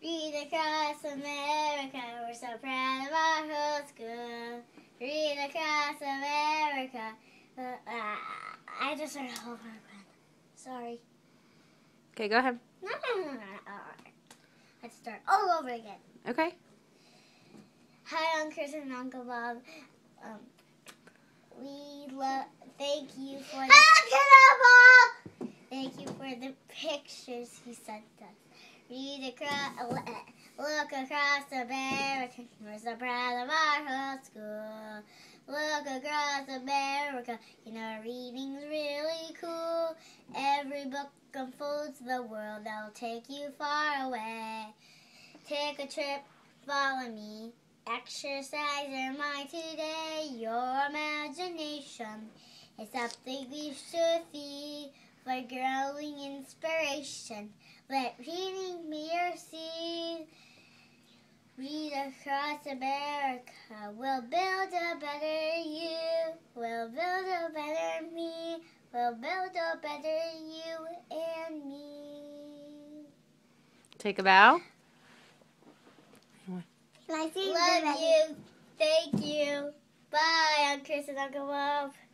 Read across America, we're so proud of our whole school. Read across America. I just started all over again. Sorry. Okay, go ahead. No. Let's start all over again. Okay. Hi, I'm Chris and Uncle Bob. Thank you for the Thank you for the pictures he sent us. Look across America, we're so proud of our whole school. Look across America, you know reading's really cool. Every book unfolds the world that'll take you far away. Take a trip, follow me. Exercise your mind today. Your imagination is something we should feed for growing inspiration. Let reading be your seed. Read across America. We'll build a better you. We'll build a better me. We'll build a better you and me. Take a bow. Love you. Thank you. Bye. I'm Chris and Uncle Bob.